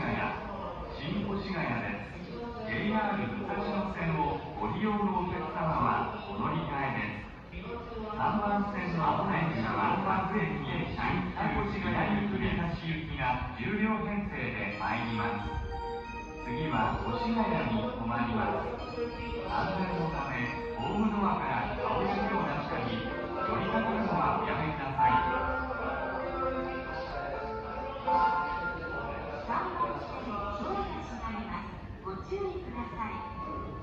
谷、新越谷です。JR 武蔵野線をご利用のお客様はお乗り換えです。3番線の電車は各駅新越谷行き目指し行きが10両編成で参ります。次は越谷に止まります。安全のため、ホームドアから顔や手を出したり、寄りかかるのはおやめください。3番線ドアが閉まります。ご注意ください。